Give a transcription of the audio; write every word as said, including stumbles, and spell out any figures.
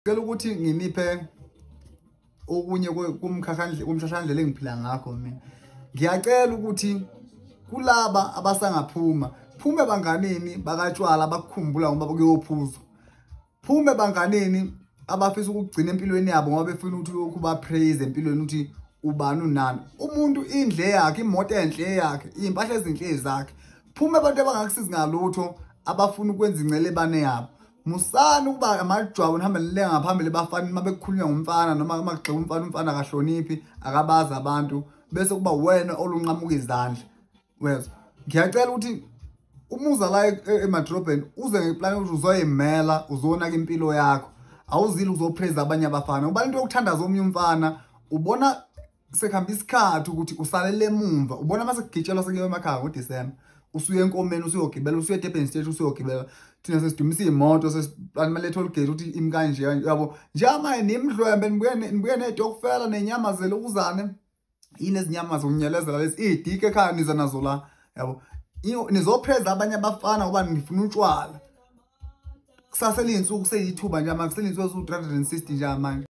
Ngicela ukuthi nginiphe okunye kumkhakhandle kumshashandlela engiphila ngakho mina. Ngiyacela ukuthi kulaba abasangaphuma, phume banganeni bakatshwala bakukhumbula ngoba kuyophuza. Phume banganeni abafisa ukugcina empilweni yabo ngoba befuna ukuthi ukuba praise empilweni ukuthi ubani unani. Umuntu indle yakhe, imoto enhle yakhe, impahla ezinhle zakhe. Phume abantu abangakusiza ngalutho abafuna ukwenza ingcelebane yabo. Musana ukuba amajwabu nihambe nilenga ngaphambili bafana mabekhulunywa ngumfana noma magxeka umfana umfana akahloniphi akabaza abantu bese kuba wena olunqamuka izandla. Wezwa, ngiyacela ukuthi umuza la emadrobheni uze ngeplan ukuthi uzoyimela uzonaka impilo yakho. Awuzili uzopraise abanye abafana. Ngoba into yokuthandaza omnye umfana ubona sekuhamba isikhathi ukuthi usalele emumva. Ubona mase kugitshelwa sekuyiwe emakhaya ngoDisemba. Usuye enkomeni usuyogibela usuye eDurban State usuyogibela thina sesidumisa imoto sesimalethe olgate ukuthi imi kanje yabo njama nimdlwembe nibuye nibuye nedokufela nenyamazelo ukuzane yini ezinyama zokunyelezela lezi idike ekhaya niza nazo la yabo nizopreza abanye abafana ngoba ngifuna utshwala kusasela insuku seyithuba nje manje kusela insuku ezu three hundred sixty nje manje.